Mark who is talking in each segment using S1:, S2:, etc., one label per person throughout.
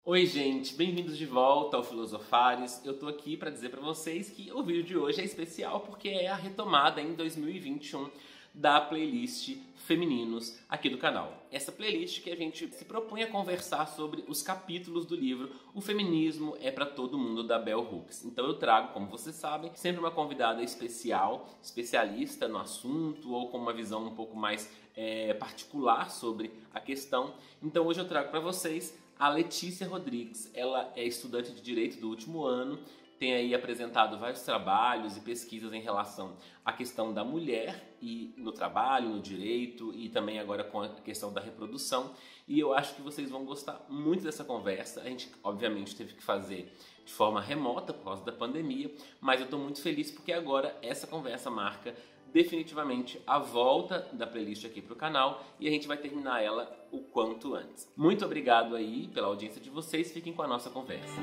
S1: Oi, gente, bem-vindos de volta ao Filosofares. Eu tô aqui para dizer para vocês que o vídeo de hoje é especial porque é a retomada em 2021 da playlist Femininos aqui do canal. Essa playlist que a gente se propõe a conversar sobre os capítulos do livro O Feminismo é para Todo Mundo, da Bell Hooks. Então eu trago, como vocês sabem, sempre uma convidada especial, especialista no assunto ou com uma visão um pouco mais particular sobre a questão. Então hoje eu trago para vocês a Letícia Rodrigues. Ela é estudante de Direito do último ano, tem aí apresentado vários trabalhos e pesquisas em relação à questão da mulher e no trabalho, no direito e também agora com a questão da reprodução. E eu acho que vocês vão gostar muito dessa conversa. A gente, obviamente, teve que fazer de forma remota por causa da pandemia, mas eu estou muito feliz porque agora essa conversa marca definitivamente a volta da playlist aqui para o canal e a gente vai terminar ela o quanto antes. Muito obrigado aí pela audiência de vocês, fiquem com a nossa conversa.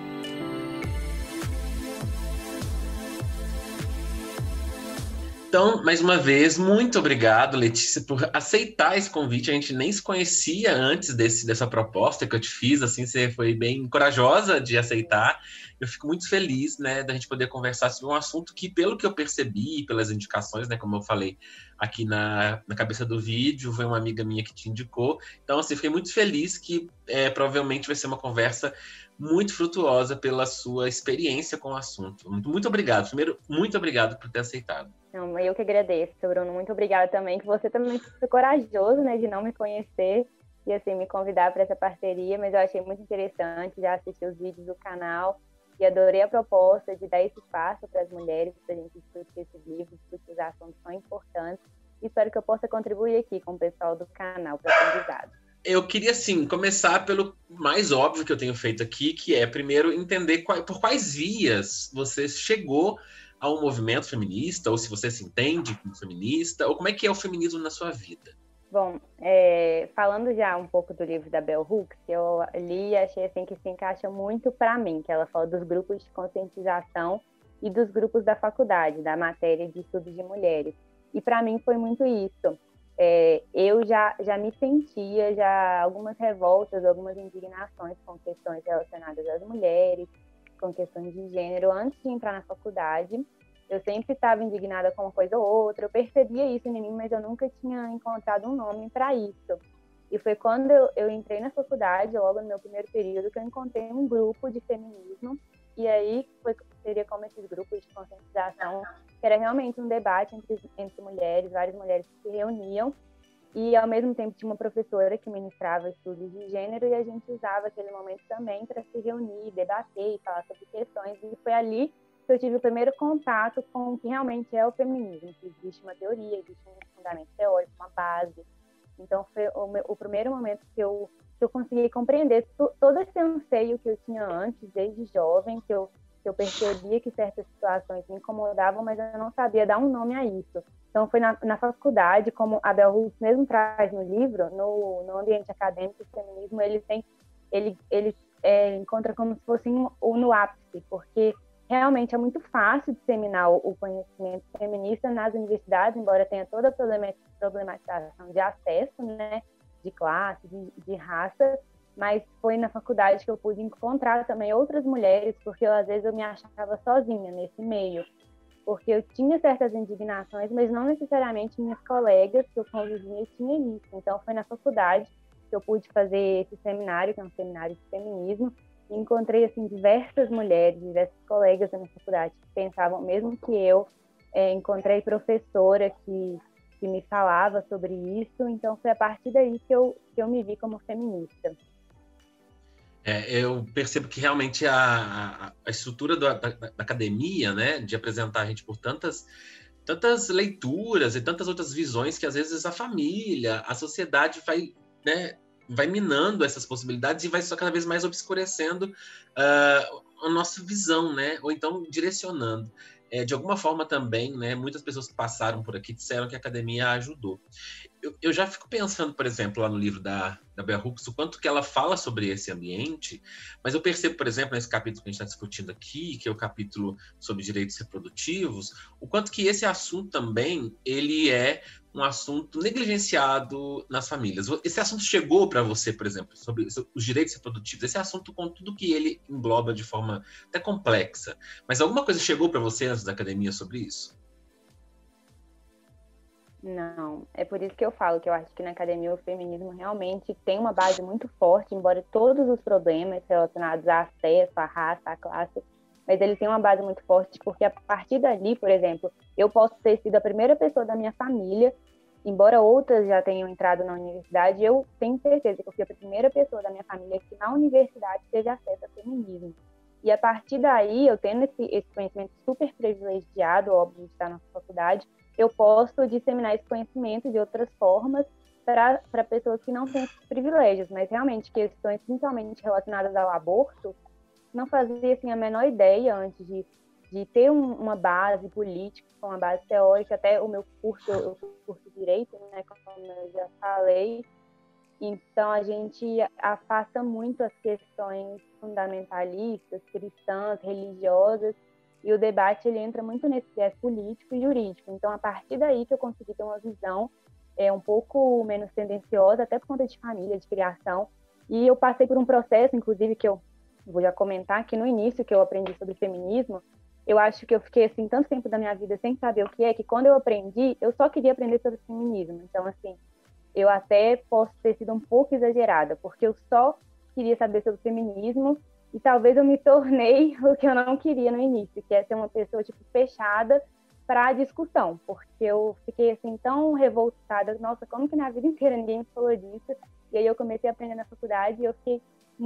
S1: Então, mais uma vez, muito obrigado, Letícia, por aceitar esse convite. A gente nem se conhecia antes dessa proposta que eu te fiz, assim, você foi bem corajosa de aceitar. Eu fico muito feliz, né, da gente poder conversar sobre um assunto que, pelo que eu percebi, pelas indicações, né, como eu falei aqui na cabeça do vídeo, foi uma amiga minha que te indicou. Então, assim, fiquei muito feliz que provavelmente vai ser uma conversa muito frutuosa pela sua experiência com o assunto. Muito obrigado. Primeiro, muito obrigado por ter aceitado.
S2: Não, eu que agradeço, Bruno. Muito obrigada também, que você também foi corajoso, né, de não me conhecer e, assim, me convidar para essa parceria, mas eu achei muito interessante, já assisti os vídeos do canal e adorei a proposta de dar esse espaço para as mulheres, para a gente discutir esses livros, discutir os assuntos tão importantes. E espero que eu possa contribuir aqui com o pessoal do canal para o aprendizado.
S1: Eu queria, assim, começar pelo mais óbvio que eu tenho feito aqui, que é, primeiro, entender por quais vias você chegou ao movimento feminista, ou se você se entende como feminista, ou como é que é o feminismo na sua vida?
S2: Bom, falando já um pouco do livro da Bell Hooks, que eu li e achei assim, que se encaixa muito para mim, que ela fala dos grupos de conscientização e dos grupos da faculdade, da matéria de estudos de mulheres. E para mim foi muito isso. Eu já me sentia algumas revoltas, algumas indignações com questões relacionadas às mulheres, com questões de gênero, antes de entrar na faculdade. Eu sempre estava indignada com uma coisa ou outra, eu percebia isso em mim, mas eu nunca tinha encontrado um nome para isso. E foi quando eu entrei na faculdade, logo no meu primeiro período, que eu encontrei um grupo de feminismo, e aí seria como esses grupos de conscientização, que era realmente um debate entre mulheres, várias mulheres que se reuniam, e ao mesmo tempo tinha uma professora que ministrava estudos de gênero, e a gente usava aquele momento também para se reunir, debater e falar sobre questões, e foi ali que eu tive o primeiro contato com o que realmente é o feminismo, que existe uma teoria, existe um fundamento teórico, uma base. Então foi o primeiro momento que eu consegui compreender todo esse anseio que eu tinha antes, desde jovem, que eu percebia que certas situações me incomodavam, mas eu não sabia dar um nome a isso. Então foi na faculdade, como a Bell Hooks mesmo traz no livro, no ambiente acadêmico, o feminismo ele encontra como se fosse no ápice, porque realmente é muito fácil disseminar o conhecimento feminista nas universidades, embora tenha toda a problematização de acesso, né, de classe, de raça, mas foi na faculdade que eu pude encontrar também outras mulheres, porque às vezes eu me achava sozinha nesse meio, porque eu tinha certas indignações, mas não necessariamente minhas colegas que eu convivia tinham isso. Então foi na faculdade que eu pude fazer esse seminário, que é um seminário de feminismo, e encontrei assim diversas mulheres, diversas colegas da minha faculdade que pensavam mesmo que eu. Encontrei professora que me falava sobre isso, então foi a partir daí que eu me vi como feminista.
S1: Eu percebo que realmente a estrutura da academia, né, de apresentar a gente por tantas leituras e tantas outras visões que às vezes a família, a sociedade vai, né, vai minando essas possibilidades e vai só cada vez mais obscurecendo a nossa visão, né, ou então direcionando. De alguma forma também, né, muitas pessoas que passaram por aqui disseram que a academia ajudou.
S3: eu já fico pensando, por exemplo, lá no livro da Bell Hooks, o quanto que ela fala sobre esse ambiente, mas eu percebo, por exemplo, nesse capítulo que a gente está discutindo aqui, que é o capítulo sobre direitos reprodutivos, o quanto que esse assunto também, ele é um assunto negligenciado nas famílias. Esse assunto chegou para você, por exemplo, sobre os direitos reprodutivos, esse assunto com tudo que ele engloba de forma até complexa, mas alguma coisa chegou para você antes da academia sobre isso?
S2: Não, é por isso que eu falo que eu acho que na academia o feminismo realmente tem uma base muito forte, embora todos os problemas relacionados a acesso, à raça, à classe, mas ele tem uma base muito forte, porque a partir dali, por exemplo, eu posso ter sido a primeira pessoa da minha família, embora outras já tenham entrado na universidade, eu tenho certeza que eu fui a primeira pessoa da minha família que na universidade teve acesso ao feminismo. E a partir daí, eu tendo esse conhecimento super privilegiado, óbvio, de estar na faculdade, eu posso disseminar esse conhecimento de outras formas para pessoas que não têm esses privilégios, mas realmente questões principalmente relacionadas ao aborto, não fazia assim, a menor ideia antes de ter uma base política, uma base teórica, até o meu curso, eu curso Direito, né, como eu já falei, então a gente afasta muito as questões fundamentalistas, cristãs, religiosas, e o debate ele entra muito nesse viés político e jurídico. Então, a partir daí que eu consegui ter uma visão um pouco menos tendenciosa, até por conta de família, de criação. E eu passei por um processo, inclusive, que eu vou já comentar, que no início que eu aprendi sobre feminismo, eu acho que eu fiquei assim tanto tempo da minha vida sem saber o que é, que quando eu aprendi, eu só queria aprender sobre feminismo. Então, assim, eu até posso ter sido um pouco exagerada, porque eu só queria saber sobre feminismo e talvez eu me tornei o que eu não queria no início, que é ser uma pessoa tipo fechada para a discussão, porque eu fiquei assim tão revoltada, nossa, como que na vida inteira ninguém me falou disso? E aí eu comecei a aprender na faculdade e eu fiquei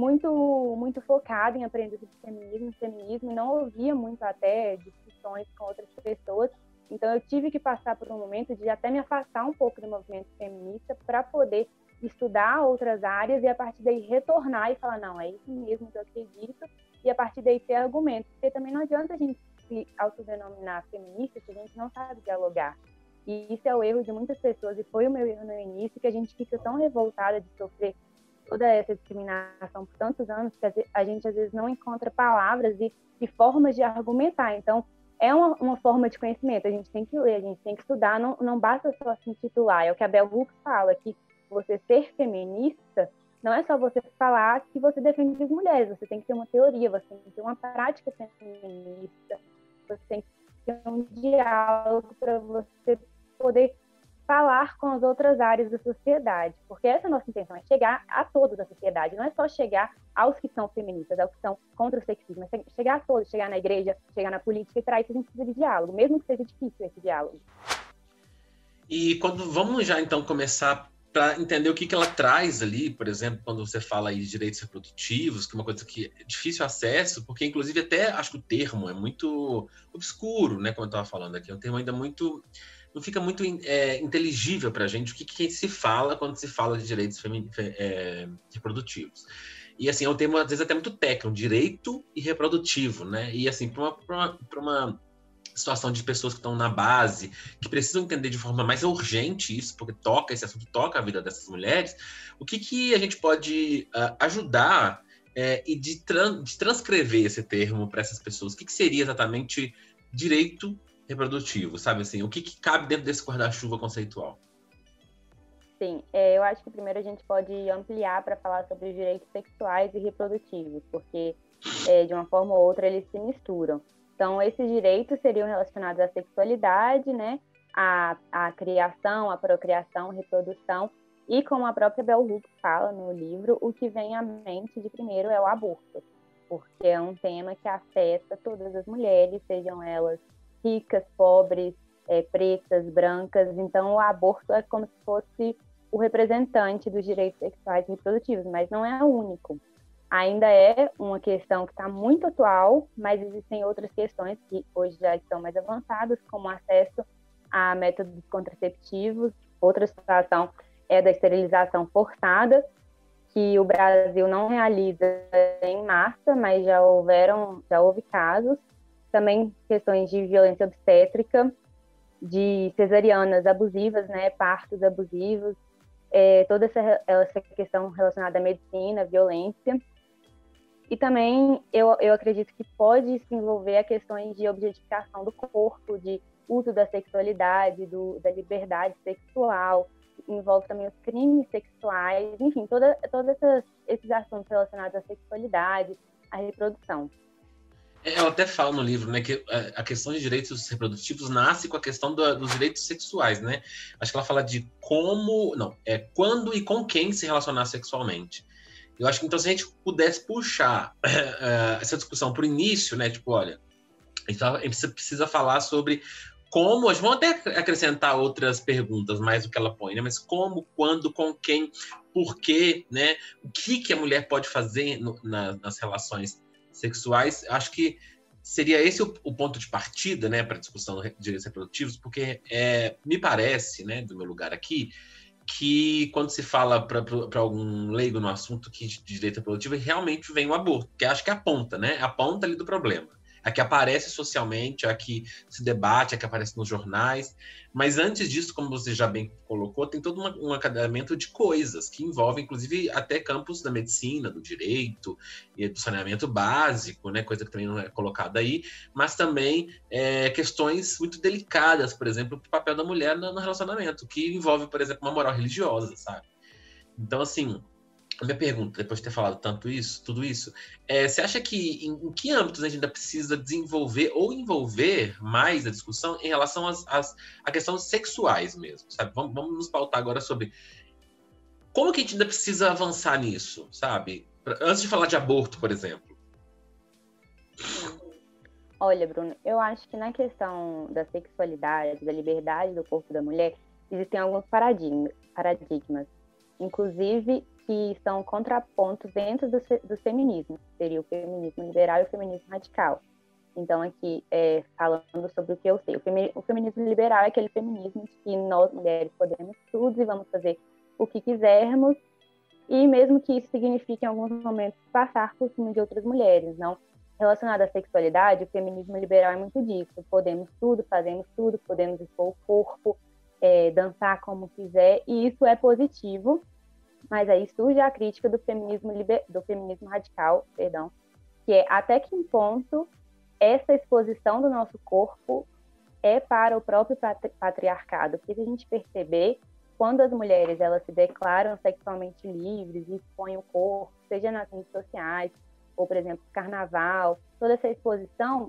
S2: muito focada em aprender sobre feminismo, e não ouvia muito até discussões com outras pessoas. Então eu tive que passar por um momento de até me afastar um pouco do movimento feminista para poder estudar outras áreas e a partir daí retornar e falar, não, é isso mesmo que eu acredito, e a partir daí ter argumentos, porque também não adianta a gente se autodenominar feminista se a gente não sabe dialogar. E isso é o erro de muitas pessoas, e foi o meu erro no início, que a gente fica tão revoltada de sofrer toda essa discriminação por tantos anos, que a gente às vezes não encontra palavras e formas de argumentar. Então, é uma forma de conhecimento, a gente tem que ler, a gente tem que estudar, não basta só se intitular, é o que a Bell Hooks fala, que você ser feminista não é só você falar que você defende as mulheres, você tem que ter uma teoria, você tem que ter uma prática feminista, você tem que ter um diálogo para você poder falar com as outras áreas da sociedade, porque essa é a nossa intenção, é chegar a todos da sociedade, não é só chegar aos que são feministas, aos que são contra o sexismo, é chegar a todos, chegar na igreja, chegar na política, e para isso a gente precisa de diálogo, mesmo que seja difícil esse diálogo.
S3: E quando vamos já então começar para entender o que ela traz ali, por exemplo, quando você fala aí de direitos reprodutivos, que é uma coisa que é difícil acesso, porque inclusive até acho que o termo é muito obscuro, né, como eu estava falando aqui, é um termo ainda muito, não fica muito inteligível para a gente o que se fala quando se fala de direitos reprodutivos. E assim, é um termo às vezes até muito técnico, direito e reprodutivo, né, e assim, para uma situação de pessoas que estão na base, que precisam entender de forma mais urgente isso, porque esse assunto toca a vida dessas mulheres, o que a gente pode ajudar e de transcrever esse termo para essas pessoas? O que seria exatamente direito reprodutivo, sabe assim? O que cabe dentro desse guarda-chuva conceitual?
S2: Sim, eu acho que primeiro a gente pode ampliar para falar sobre os direitos sexuais e reprodutivos, porque de uma forma ou outra eles se misturam. Então, esses direitos seriam relacionados à sexualidade, né, à criação, à procriação, reprodução, e como a própria Bell Hooks fala no livro, o que vem à mente de primeiro é o aborto, porque é um tema que afeta todas as mulheres, sejam elas ricas, pobres, pretas, brancas. Então, o aborto é como se fosse o representante dos direitos sexuais e reprodutivos, mas não é o único. Ainda é uma questão que está muito atual, mas existem outras questões que hoje já estão mais avançadas, como acesso a métodos contraceptivos. Outra situação é da esterilização forçada, que o Brasil não realiza em massa, mas já houve casos. Também questões de violência obstétrica, de cesarianas abusivas, né, partos abusivos, toda essa questão relacionada à medicina, violência. E também eu acredito que pode se envolver a questões de objetificação do corpo, de uso da sexualidade, da liberdade sexual, envolve também os crimes sexuais, enfim, todos esses assuntos relacionados à sexualidade, à reprodução.
S3: Ela até fala no livro, né, que a questão de direitos reprodutivos nasce com a questão dos direitos sexuais, né? Acho que ela fala de quando e com quem se relacionar sexualmente. Eu acho que, então, se a gente pudesse puxar essa discussão para o início, né, tipo, olha, a gente precisa falar sobre como, vamos até acrescentar outras perguntas mais do que ela põe, né, mas como, quando, com quem, por quê, né, o que a mulher pode fazer nas relações sexuais. Acho que seria esse o ponto de partida, né, para a discussão de direitos reprodutivos, porque me parece, né, do meu lugar aqui, que quando se fala para algum leigo no assunto de direito reprodutivo, realmente vem o aborto, que acho que é a ponta, né? A ponta ali do problema. A que aparece socialmente, a que se debate, a que aparece nos jornais. Mas antes disso, como você já bem colocou, tem todo um acadeamento de coisas que envolvem, inclusive, até campos da medicina, do direito e do saneamento básico, né? Coisa que também não é colocada aí, mas também questões muito delicadas, por exemplo, o papel da mulher no relacionamento, que envolve, por exemplo, uma moral religiosa, sabe? Então, assim, a minha pergunta, depois de ter falado tudo isso, você acha que em que âmbitos a gente ainda precisa desenvolver ou envolver mais a discussão em relação a questões sexuais mesmo, sabe? Vamos nos pautar agora sobre como que a gente ainda precisa avançar nisso, sabe? Antes de falar de aborto, por exemplo.
S2: Olha, Bruno, eu acho que na questão da sexualidade, da liberdade do corpo da mulher, existem alguns paradigmas, inclusive que são contrapontos dentro dos feminismos, seria o feminismo liberal e o feminismo radical. Então, aqui, falando sobre o que eu sei, o feminismo liberal é aquele feminismo de que nós, mulheres, podemos tudo e vamos fazer o que quisermos, e mesmo que isso signifique, em alguns momentos, passar por cima de outras mulheres, não? Relacionado à sexualidade, o feminismo liberal é muito disso. Podemos tudo, fazemos tudo, podemos expor o corpo, dançar como quiser, e isso é positivo. Mas aí surge a crítica do feminismo radical, que é até que ponto essa exposição do nosso corpo é para o próprio patriarcado. Porque se a gente perceber, quando as mulheres elas se declaram sexualmente livres e expõem o corpo, seja nas redes sociais, ou, por exemplo, carnaval, toda essa exposição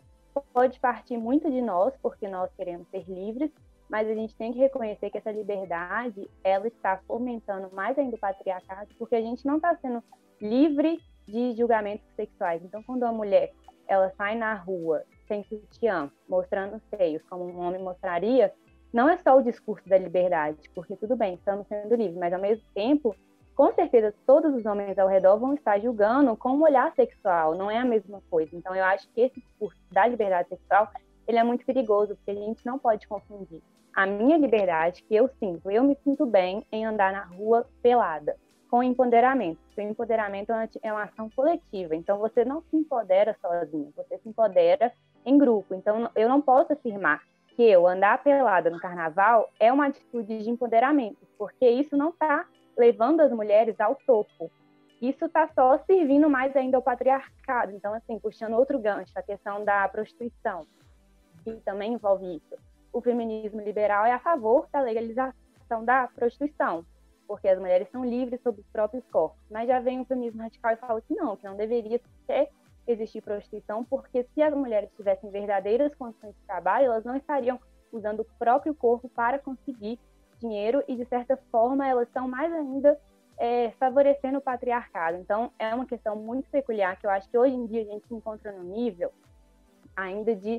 S2: pode partir muito de nós, porque nós queremos ser livres, mas a gente tem que reconhecer que essa liberdade, ela está fomentando mais ainda o patriarcado, porque a gente não está sendo livre de julgamentos sexuais. Então, quando a mulher ela sai na rua sem sutiã, mostrando os seios, como um homem mostraria, não é só o discurso da liberdade, porque tudo bem, estamos sendo livres, mas ao mesmo tempo, com certeza, todos os homens ao redor vão estar julgando com um olhar sexual, não é a mesma coisa. Então, eu acho que esse discurso da liberdade sexual, ele é muito perigoso, porque a gente não pode confundir a minha liberdade, que eu me sinto bem em andar na rua pelada, com empoderamento. O empoderamento é uma ação coletiva, então você não se empodera sozinho, você se empodera em grupo. Então, eu não posso afirmar que eu andar pelada no carnaval é uma atitude de empoderamento, porque isso não está levando as mulheres ao topo. Isso está só servindo mais ainda ao patriarcado. Então, assim, puxando outro gancho, a questão da prostituição, que também envolve isso. O feminismo liberal é a favor da legalização da prostituição, porque as mulheres são livres sobre os próprios corpos. Mas já vem o feminismo radical e fala que não deveria existir prostituição, porque se as mulheres tivessem verdadeiras condições de trabalho, elas não estariam usando o próprio corpo para conseguir dinheiro e, de certa forma, elas estão mais ainda favorecendo o patriarcado. Então, é uma questão muito peculiar, que eu acho que hoje em dia a gente se encontra no nível ainda de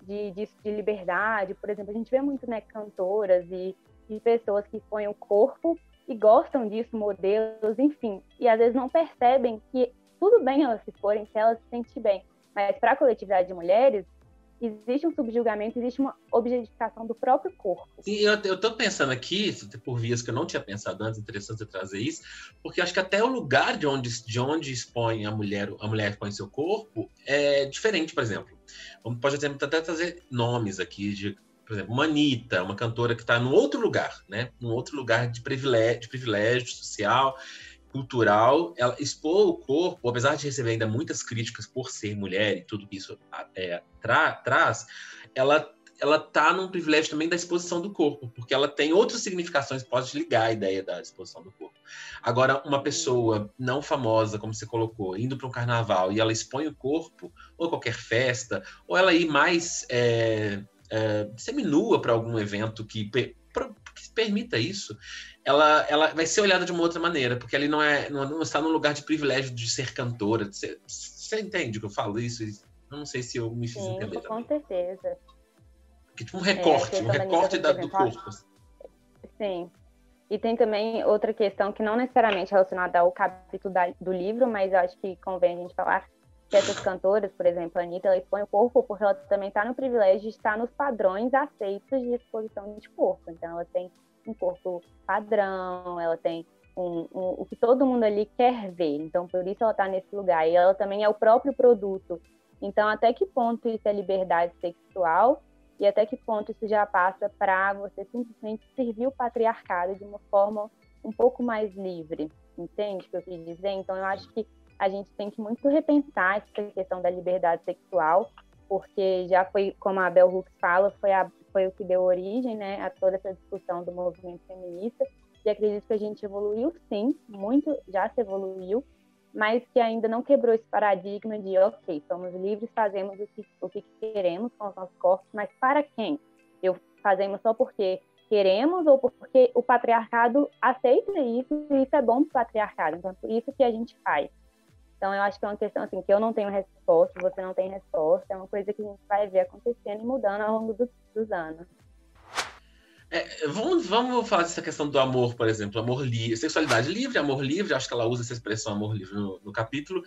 S2: liberdade. Por exemplo, a gente vê muito, né, cantoras e pessoas que põem o corpo e gostam disso, modelos, enfim, e às vezes não percebem que tudo bem elas se forem, se elas se sentem bem, mas para a coletividade de mulheres existe um subjugamento, existe uma objetificação do próprio corpo.
S3: Sim, eu tô pensando aqui, por vias que eu não tinha pensado antes, interessante você trazer isso, porque acho que até o lugar de onde expõe a mulher expõe seu corpo é diferente, por exemplo. Pode até trazer nomes aqui de por exemplo, uma Anitta, uma cantora que está num outro lugar, né? Num outro lugar de privilégio social, cultural, ela expor o corpo, apesar de receber ainda muitas críticas por ser mulher e tudo que isso traz, ela tá num privilégio também da exposição do corpo, porque ela tem outras significações, pode ligar a ideia da exposição do corpo. Agora, uma pessoa não famosa, como você colocou, indo para um carnaval e ela expõe o corpo, ou qualquer festa, ou ela ir mais seminua para algum evento que permita isso, ela vai ser olhada de uma outra maneira, porque ele não está num lugar de privilégio de ser cantora. Você entende o que eu falo isso? Eu não sei se eu me fiz entender
S2: com
S3: também.
S2: certeza.
S3: Que tipo um recorte do corpo.
S2: Sim. E tem também outra questão que não necessariamente é relacionada ao capítulo do livro, mas eu acho que convém a gente falar que essas cantoras, por exemplo, a Anitta, ela expõe o corpo porque ela também está no privilégio de estar nos padrões aceitos de exposição de corpo. Então, ela tem um corpo padrão, ela tem o que todo mundo ali quer ver. Então, por isso ela está nesse lugar. E ela também é o próprio produto. Então, até que ponto isso é liberdade sexual e até que ponto isso já passa para você simplesmente servir o patriarcado de uma forma um pouco mais livre? Entende o que eu quis dizer? Então, eu acho que a gente tem que muito repensar essa questão da liberdade sexual, porque já foi, como a Bell Hooks fala, foi o que deu origem, né, a toda essa discussão do movimento feminista, e acredito que a gente evoluiu sim, muito já se evoluiu, mas que ainda não quebrou esse paradigma de, ok, somos livres, fazemos o que queremos com os nossos corpos, mas para quem? Fazemos só porque queremos ou porque o patriarcado aceita isso e isso é bom para o patriarcado, então é por isso que a gente faz. Então, eu acho que é uma questão assim, que eu não tenho resposta, você não tem resposta, é uma coisa que a gente vai ver acontecendo e mudando ao longo dos anos.
S3: Vamos falar dessa questão do amor, por exemplo, amor livre, sexualidade livre, amor livre, acho que ela usa essa expressão amor livre no capítulo.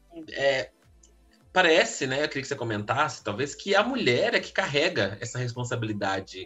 S3: Parece, né, eu queria que você comentasse, talvez, que a mulher é que carrega essa responsabilidade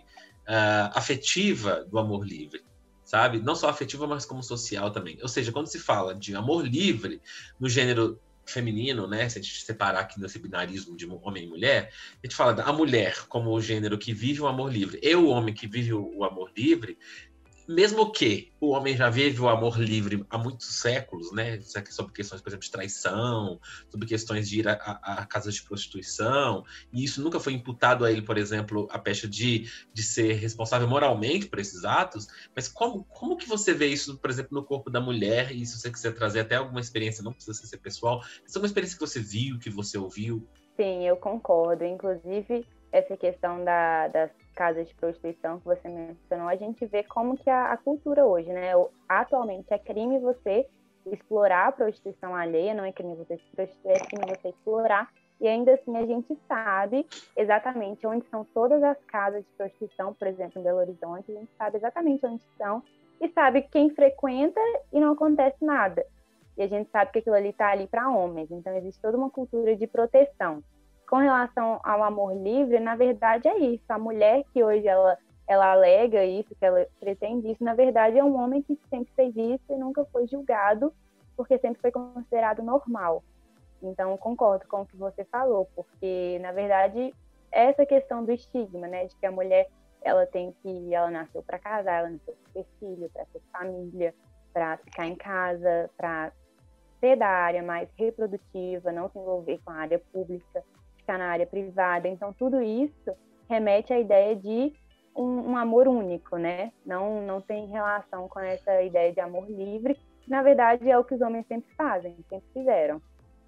S3: afetiva do amor livre. Sabe? Não só afetiva, mas como social também. Ou seja, quando se fala de amor livre no gênero feminino, né? Se a gente separar aqui nesse binarismo de homem e mulher, a gente fala da mulher como o gênero que vive o amor livre e o homem que vive o amor livre, mesmo que o homem já vive o amor livre há muitos séculos, né? Sobre questões, por exemplo, de traição, sobre questões de ir a casas de prostituição, e isso nunca foi imputado a ele, por exemplo, a pecha de ser responsável moralmente por esses atos, mas como que você vê isso, por exemplo, no corpo da mulher, e se você quiser trazer até alguma experiência, não precisa ser pessoal, se é uma experiência que você viu, que você ouviu?
S2: Sim, eu concordo. Inclusive, essa questão das casas de prostituição que você mencionou, a gente vê como que a cultura hoje, né? Atualmente é crime você explorar a prostituição alheia, não é crime você se prostituir, é crime você explorar, e ainda assim a gente sabe exatamente onde são todas as casas de prostituição, por exemplo, em Belo Horizonte, a gente sabe exatamente onde estão, e sabe quem frequenta e não acontece nada. E a gente sabe que aquilo ali está ali para homens, então existe toda uma cultura de proteção. Com relação ao amor livre, na verdade é isso. A mulher que hoje ela alega isso, que ela pretende isso, na verdade é um homem que sempre fez isso e nunca foi julgado, porque sempre foi considerado normal. Então, concordo com o que você falou, porque, na verdade, essa questão do estigma, né, de que a mulher, ela nasceu para casar, ela nasceu para ter filho, para ter família, para ficar em casa, para ser da área mais reprodutiva, não se envolver com a área pública, ficar na área privada. Então, tudo isso remete à ideia de um amor único, né? Não tem relação com essa ideia de amor livre, que, na verdade, é o que os homens sempre fazem, sempre fizeram,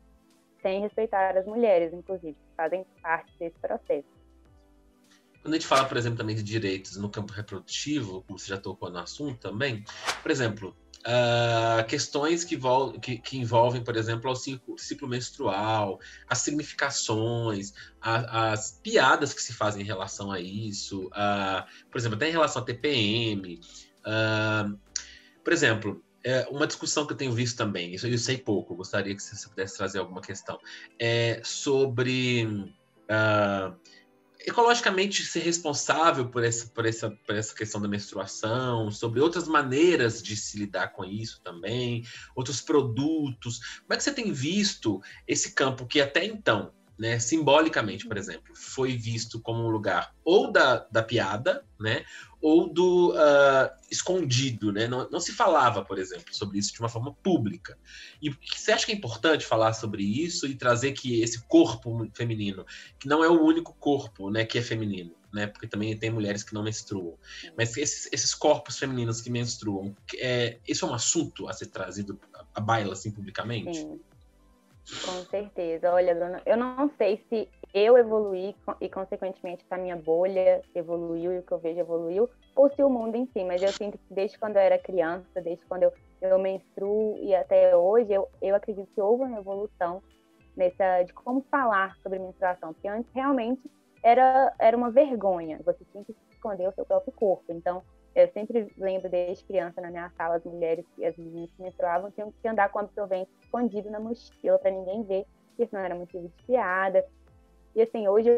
S2: sem respeitar as mulheres, inclusive, que fazem parte desse processo.
S3: Quando a gente fala, por exemplo, também de direitos no campo reprodutivo, como você já tocou no assunto também, por exemplo, questões que envolvem, por exemplo, o ciclo menstrual, as significações, as piadas que se fazem em relação a isso, por exemplo, até em relação a TPM. Por exemplo, uma discussão que eu tenho visto também, isso eu sei pouco, gostaria que você pudesse trazer alguma questão, sobre ecologicamente ser responsável por essa questão da menstruação, sobre outras maneiras de se lidar com isso também, outros produtos. Como é que você tem visto esse campo que até então né, simbolicamente, por exemplo, foi visto como um lugar ou da piada, né, ou do escondido, né? Não se falava, por exemplo, sobre isso de uma forma pública. E você acha que é importante falar sobre isso e trazer que esse corpo feminino, que não é o único corpo, né, que é feminino, né? Porque também tem mulheres que não menstruam, mas esses corpos femininos que menstruam, isso é um assunto a ser trazido à baila assim publicamente?
S2: Sim. Com certeza. Olha, Bruna, eu não sei se eu evoluí e, consequentemente, a minha bolha evoluiu e o que eu vejo evoluiu, ou se o mundo em si, mas eu sinto que desde quando eu era criança, desde quando eu menstruo e até hoje, eu acredito que houve uma evolução de como falar sobre menstruação, porque antes realmente era uma vergonha, você tinha que esconder o seu próprio corpo. Então, eu sempre lembro desde criança na minha sala, as mulheres e as meninas que menstruavam tinham que andar com o absorvente escondido na mochila para ninguém ver, porque senão era motivo de piada. E assim, hoje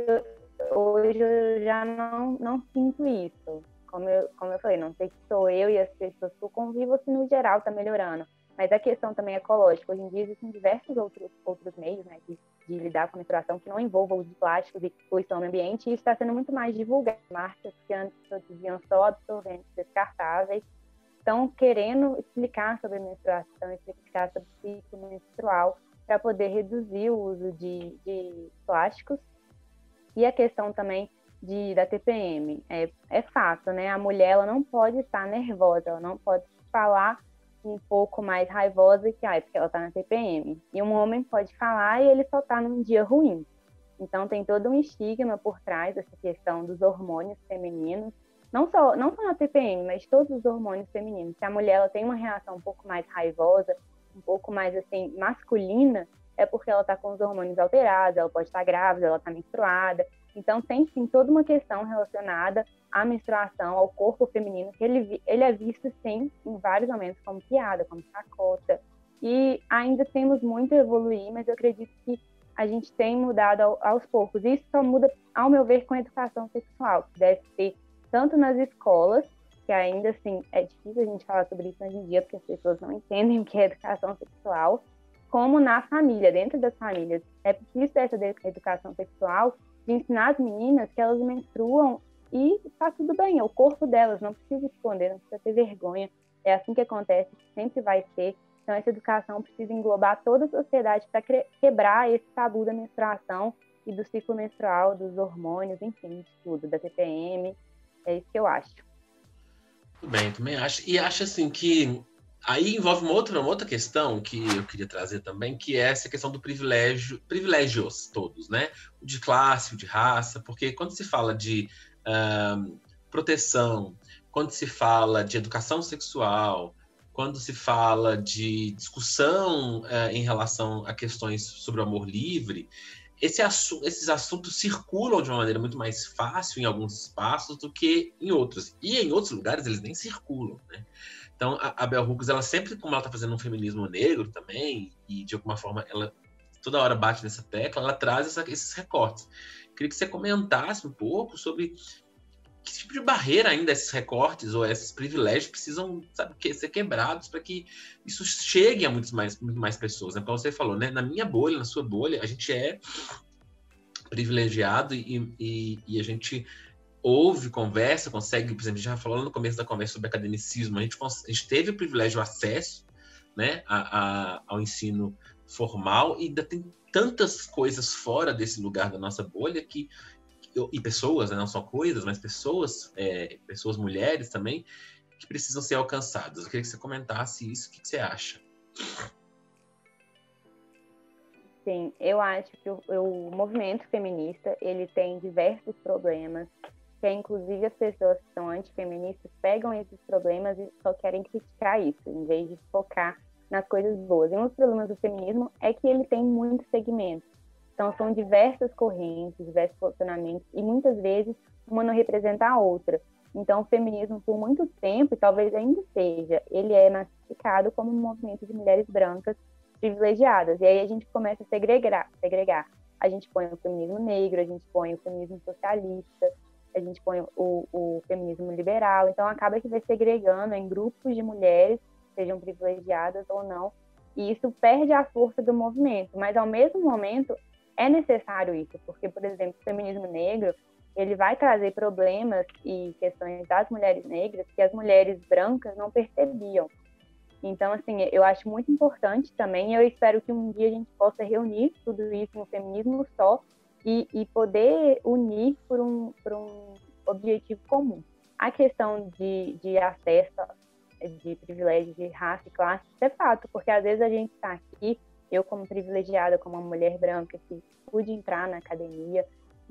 S2: eu já não sinto isso. Como eu falei, não sei se sou eu e as pessoas que eu convivo, se no geral está melhorando. Mas a questão também é ecológica. Hoje em dia existem diversos outros meios, né, de lidar com a menstruação que não envolvam o uso de plásticos e poluição no ambiente, e isso está sendo muito mais divulgado. Marcas que antes produziam só absorventes descartáveis estão querendo explicar sobre a menstruação, explicar sobre o ciclo menstrual para poder reduzir o uso de plásticos. E a questão também da TPM. É fato, né? A mulher ela não pode estar nervosa, ela não pode falar um pouco mais raivosa que porque ela está na TPM. E um homem pode falar e ele só está num dia ruim. Então tem todo um estigma por trás dessa questão dos hormônios femininos, não só na TPM, mas todos os hormônios femininos. Se a mulher ela tem uma reação um pouco mais raivosa, um pouco mais assim masculina, é porque ela está com os hormônios alterados, ela pode estar grávida, ela está menstruada. Então tem sim toda uma questão relacionada à menstruação, ao corpo feminino, que ele é visto sim em vários momentos como piada, como chacota. E ainda temos muito a evoluir, mas eu acredito que a gente tem mudado aos poucos. Isso só muda, ao meu ver, com a educação sexual, que deve ter tanto nas escolas, que ainda assim é difícil a gente falar sobre isso hoje em dia, porque as pessoas não entendem o que é educação sexual, como na família, dentro das famílias. É preciso essa educação sexual de ensinar as meninas que elas menstruam e está tudo bem, é o corpo delas, não precisa esconder, não precisa ter vergonha. É assim que acontece, sempre vai ser. Então, essa educação precisa englobar toda a sociedade para quebrar esse tabu da menstruação e do ciclo menstrual, dos hormônios, enfim, de tudo, da TPM. É isso que eu acho.
S3: Tudo bem, também acho. E acho assim que aí envolve uma outra questão que eu queria trazer também, que é essa questão do privilégios todos, né? O de classe, o de raça, porque quando se fala de proteção, quando se fala de educação sexual, quando se fala de discussão em relação a questões sobre o amor livre, esses assuntos circulam de uma maneira muito mais fácil em alguns espaços do que em outros. E em outros lugares eles nem circulam, né? Então, a Bell Hooks, ela sempre, como ela está fazendo um feminismo negro também, e de alguma forma ela toda hora bate nessa tecla, ela traz esses recortes. Queria que você comentasse um pouco sobre que tipo de barreira ainda esses recortes ou esses privilégios precisam, sabe, ser quebrados para que isso chegue a muito mais pessoas, né? Como você falou, né? Na minha bolha, na sua bolha, a gente é privilegiado e a gente ouve, conversa, consegue, por exemplo, a gente já falou no começo da conversa sobre academicismo, a gente teve o privilégio, o acesso, né, ao ensino formal e ainda tem tantas coisas fora desse lugar da nossa bolha e pessoas, né, não só coisas, mas pessoas mulheres também, que precisam ser alcançadas. Eu queria que você comentasse isso, o que você acha?
S2: Sim, eu acho que o movimento feminista, ele tem diversos problemas, que inclusive as pessoas que são antifeministas pegam esses problemas e só querem criticar isso, em vez de focar nas coisas boas. E um dos problemas do feminismo é que ele tem muitos segmentos. Então, são diversas correntes, diversos posicionamentos, e muitas vezes uma não representa a outra. Então, o feminismo, por muito tempo, e talvez ainda seja, ele é massificado como um movimento de mulheres brancas privilegiadas. E aí a gente começa a segregar. A gente põe o feminismo negro, a gente põe o feminismo socialista, a gente põe o feminismo liberal. Então, acaba que vai segregando em grupos de mulheres, sejam privilegiadas ou não, e isso perde a força do movimento. Mas, ao mesmo momento, é necessário isso, porque, por exemplo, o feminismo negro, ele vai trazer problemas e questões das mulheres negras que as mulheres brancas não percebiam. Então, assim, eu acho muito importante também, eu espero que um dia a gente possa reunir tudo isso no feminismo só e poder unir por um objetivo comum. A questão de acesso, de privilégio de raça e classe, isso é fato, porque às vezes a gente está aqui, eu como privilegiada, como uma mulher branca que pude entrar na academia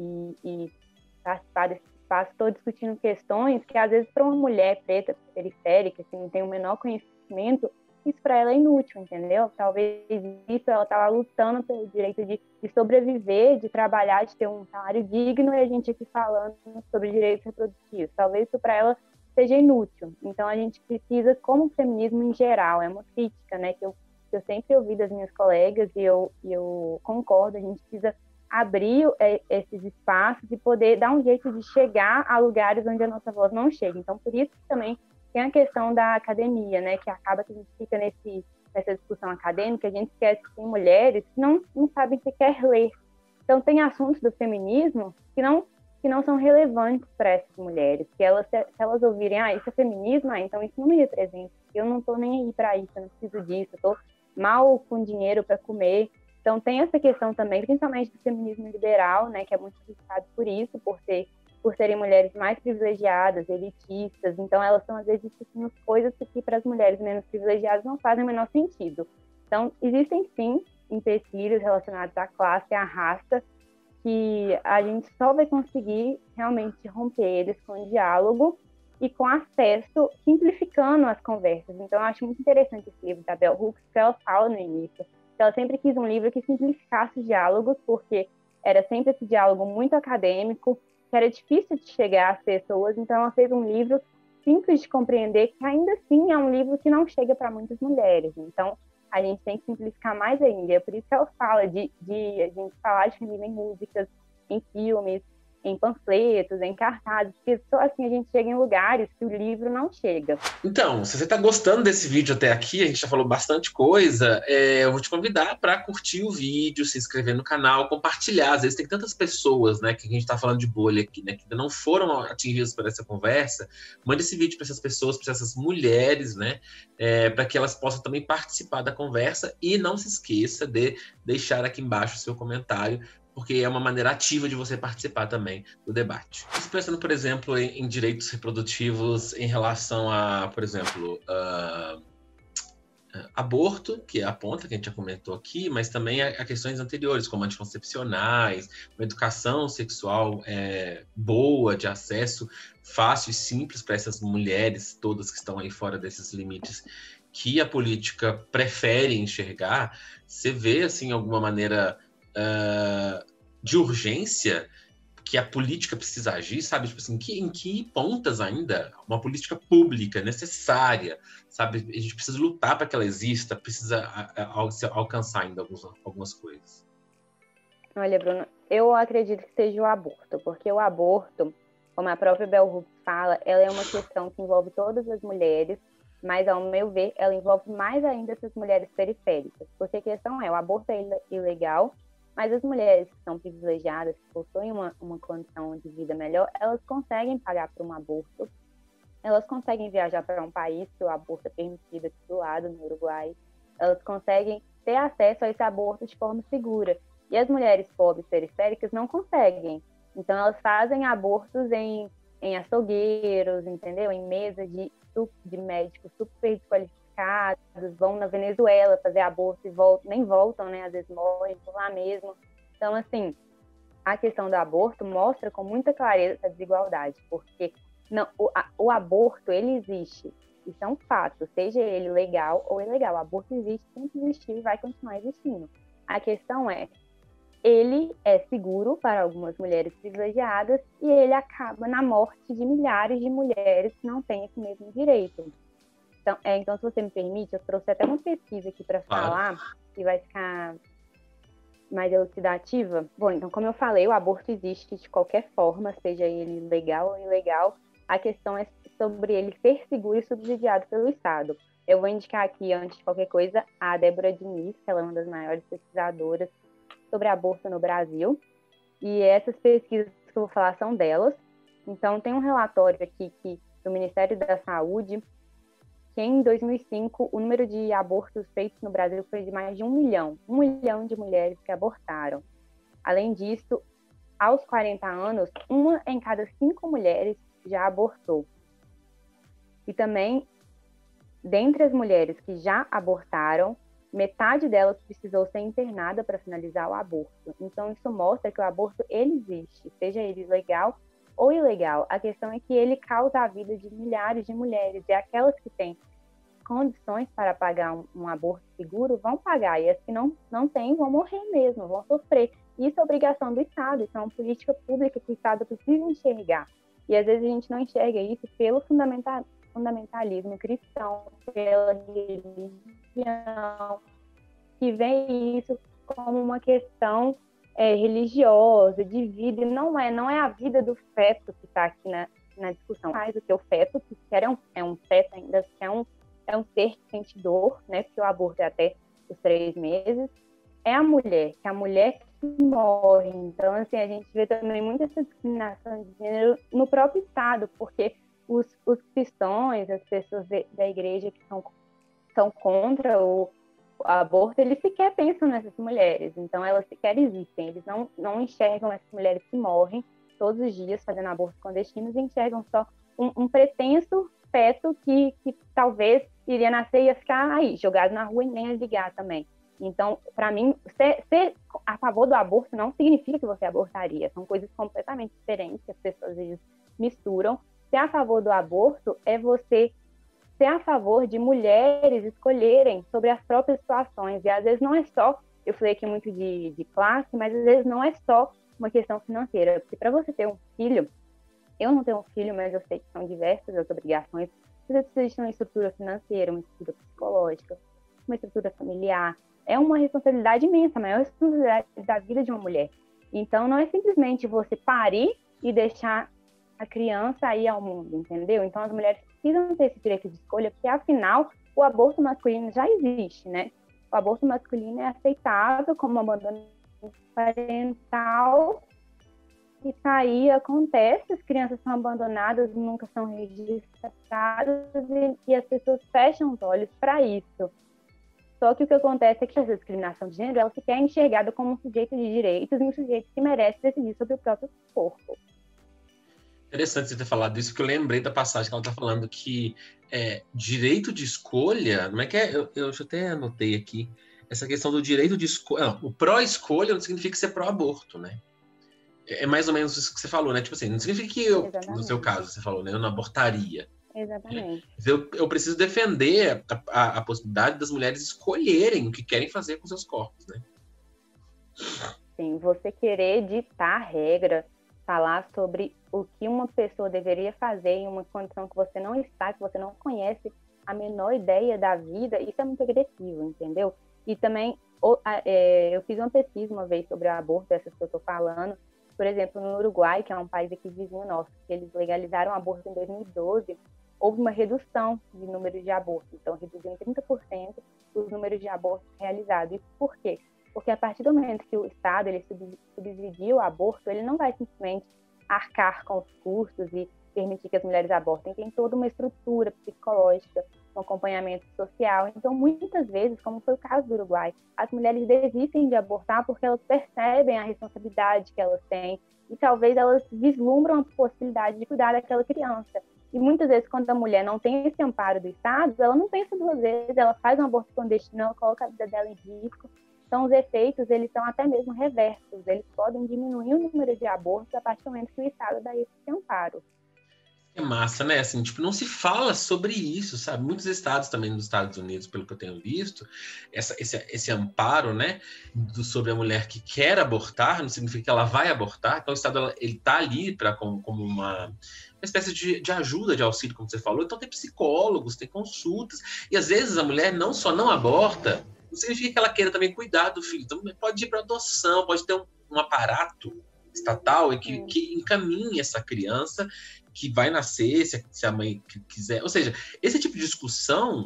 S2: e participar desse espaço, estou discutindo questões que às vezes para uma mulher preta, periférica, que não tem o menor conhecimento, isso para ela é inútil, entendeu? Talvez isso ela estava lutando pelo direito de sobreviver, de trabalhar, de ter um salário digno, e a gente aqui falando sobre direitos reprodutivos. Talvez isso para ela seja inútil. Então a gente precisa, como o feminismo em geral, é uma crítica, né, que eu sempre ouvi das minhas colegas e eu concordo, a gente precisa abrir esses espaços e poder dar um jeito de chegar a lugares onde a nossa voz não chega. Então, por isso que também tem a questão da academia, né, que acaba que a gente fica nessa discussão acadêmica, a gente esquece que tem mulheres que não sabem sequer ler. Então, tem assuntos do feminismo que não são relevantes para essas mulheres, que se elas ouvirem, isso é feminismo, então isso não me representa, eu não estou nem aí para isso, eu não preciso disso, eu estou mal com dinheiro para comer. Então tem essa questão também, principalmente do feminismo liberal, né, que é muito criticado por isso, por serem mulheres mais privilegiadas, elitistas, então elas estão às vezes discutindo coisas que para as mulheres menos privilegiadas não fazem o menor sentido. Então existem sim empecilhos relacionados à classe, à raça, que a gente só vai conseguir realmente romper eles com o diálogo e com acesso, simplificando as conversas. Então, eu acho muito interessante esse livro da Bell Hooks, que ela fala no início, que ela sempre quis um livro que simplificasse os diálogos, porque era sempre esse diálogo muito acadêmico, que era difícil de chegar às pessoas, então ela fez um livro simples de compreender, que ainda assim é um livro que não chega para muitas mulheres. Então, a gente tem que simplificar mais ainda. É por isso que ela fala de a gente falar de feminismo em músicas, em filmes, em panfletos, em cartazes, porque só assim a gente chega em lugares que o livro não chega.
S3: Então, se você está gostando desse vídeo até aqui, a gente já falou bastante coisa, eu vou te convidar para curtir o vídeo, se inscrever no canal, compartilhar. Às vezes tem tantas pessoas, né, que a gente está falando de bolha aqui, né, que ainda não foram atingidas por essa conversa. Mande esse vídeo para essas pessoas, para essas mulheres, né, para que elas possam também participar da conversa. E não se esqueça de deixar aqui embaixo o seu comentário, porque é uma maneira ativa de você participar também do debate. Pensando, por exemplo, em direitos reprodutivos em relação a, por exemplo, aborto, que é a ponta que a gente já comentou aqui, mas também a questões anteriores, como anticoncepcionais, uma educação sexual boa, de acesso fácil e simples para essas mulheres todas que estão aí fora desses limites que a política prefere enxergar. Você vê, assim, alguma maneira de urgência que a política precisa agir, sabe? Tipo assim, em que pontas ainda uma política pública necessária, sabe? A gente precisa lutar para que ela exista, precisa alcançar ainda algumas coisas.
S2: Olha, Bruno, eu acredito que seja o aborto, porque o aborto, como a própria Bell Hooks fala, ela é uma questão que envolve todas as mulheres, mas, ao meu ver, ela envolve mais ainda essas mulheres periféricas, porque a questão o aborto é ilegal, mas as mulheres que são privilegiadas, que possuem uma condição de vida melhor, elas conseguem pagar por um aborto, elas conseguem viajar para um país que o aborto é permitido aqui do lado, no Uruguai, elas conseguem ter acesso a esse aborto de forma segura. E as mulheres pobres periféricas não conseguem. Então, elas fazem abortos em açougueiros, entendeu? Em mesa de médicos super desqualificados, vão na Venezuela fazer aborto e nem voltam, né? Às vezes morrem por lá mesmo. Então, assim, a questão do aborto mostra com muita clareza essa desigualdade, porque o aborto, ele existe. Isso é um fato, seja ele legal ou ilegal. O aborto existe, sempre existiu e vai continuar existindo. A questão ele é seguro para algumas mulheres privilegiadas e ele acaba na morte de milhares de mulheres que não têm esse mesmo direito. Então, se você me permite, eu trouxe até uma pesquisa aqui para falar, que vai ficar mais elucidativa. Bom, então, como eu falei, o aborto existe de qualquer forma, seja ele legal ou ilegal. A questão é sobre ele ser seguro e subsidiado pelo Estado. Eu vou indicar aqui, antes de qualquer coisa, a Débora Diniz, que ela é uma das maiores pesquisadoras sobre aborto no Brasil. E essas pesquisas que eu vou falar são delas. Então, tem um relatório aqui do Ministério da Saúde, que em 2005 o número de abortos feitos no Brasil foi de mais de 1 milhão. 1 milhão de mulheres que abortaram. Além disso, aos 40 anos, 1 em cada 5 mulheres já abortou. E também, dentre as mulheres que já abortaram, metade delas precisou ser internada para finalizar o aborto. Então, isso mostra que o aborto, ele existe, seja ele legal ou ilegal. A questão é que ele causa a vida de milhares de mulheres, e aquelas que têm condições para pagar um aborto seguro vão pagar, e as que não têm vão morrer mesmo, vão sofrer. Isso é obrigação do Estado, isso é uma política pública que o Estado precisa enxergar. E às vezes a gente não enxerga isso pelo fundamentalismo cristão, pela religião, que vê isso como uma questão religiosa, de vida, e não é a vida do feto que está aqui na discussão. Mais do que o feto, que sequer é um feto ainda, que é um ser que sente dor, né, porque o aborto é até os 3 meses, é a mulher, que é a mulher que morre. Então, assim, a gente vê também muita essa discriminação de gênero no próprio Estado, porque os cristãos, as pessoas da igreja que são contra o aborto, eles sequer pensam nessas mulheres, então elas sequer existem, eles não enxergam essas mulheres que morrem todos os dias fazendo abortos clandestinos, e enxergam só um pretenso feto que talvez iria nascer e ia ficar aí, jogado na rua e nem ia ligar também. Então, para mim, ser a favor do aborto não significa que você abortaria, são coisas completamente diferentes que as pessoas às vezes misturam. Ser a favor do aborto é você ser a favor de mulheres escolherem sobre as próprias situações. E às vezes não é só, eu falei aqui muito de classe, mas às vezes não é só uma questão financeira. Porque para você ter um filho, eu não tenho um filho, mas eu sei que são diversas as obrigações. Você precisa de uma estrutura financeira, uma estrutura psicológica, uma estrutura familiar. É uma responsabilidade imensa, a maior responsabilidade da vida de uma mulher. Então não é simplesmente você parir e deixar a criança ir ao mundo, entendeu? Então as mulheres precisam ter esse direito de escolha, porque afinal o aborto masculino já existe, né? O aborto masculino é aceitável como abandono parental, e isso aí acontece, as crianças são abandonadas, nunca são registradas, e as pessoas fecham os olhos para isso. Só que o que acontece é que essa discriminação de gênero, ela sequer é enxergada como um sujeito de direitos e um sujeito que merece decidir sobre o próprio corpo.
S3: Interessante você ter falado isso, porque eu lembrei da passagem que ela está falando que direito de escolha, como é que é? Eu até anotei aqui, essa questão do direito de escolha. O pró-escolha não significa ser pró-aborto, né? É mais ou menos isso que você falou, né? Tipo assim, não significa que eu, no seu caso, você falou, né? Eu não abortaria.
S2: Exatamente.
S3: Eu preciso defender a possibilidade das mulheres escolherem o que querem fazer com seus corpos, né?
S2: Sim, você querer ditar regra, falar sobre o que uma pessoa deveria fazer em uma condição que você não está, que você não conhece a menor ideia da vida, isso é muito agressivo, entendeu? E também, eu fiz uma pesquisa uma vez sobre o aborto, essas que eu estou falando, por exemplo, no Uruguai, que é um país aqui vizinho nosso, que eles legalizaram o aborto em 2012, houve uma redução de número de abortos, então reduziu em 30% os números de abortos realizados. Isso por quê? Porque a partir do momento que o Estado ele subsidia o aborto, ele não vai simplesmente arcar com os custos e permitir que as mulheres abortem. Tem toda uma estrutura psicológica, um acompanhamento social. Então, muitas vezes, como foi o caso do Uruguai, as mulheres desistem de abortar porque elas percebem a responsabilidade que elas têm e talvez elas vislumbram a possibilidade de cuidar daquela criança. E muitas vezes, quando a mulher não tem esse amparo do Estado, ela não pensa 2 vezes, ela faz um aborto clandestino, ela coloca a vida dela em risco. Então, os efeitos, eles são até mesmo reversos. Eles podem diminuir o número de abortos a partir do momento que o Estado dá esse amparo.
S3: É massa, né? Assim, tipo, não se fala sobre isso, sabe? Muitos estados também nos Estados Unidos, pelo que eu tenho visto, esse amparo, né, sobre a mulher que quer abortar, não significa que ela vai abortar, então o Estado ele tá ali como uma espécie de ajuda, de auxílio, como você falou. Então tem psicólogos, tem consultas, e às vezes a mulher não só não aborta, não significa que ela queira também cuidar do filho. Então pode ir para adoção, pode ter um aparato estatal e que encaminhe essa criança que vai nascer, se a mãe quiser. Ou seja, esse tipo de discussão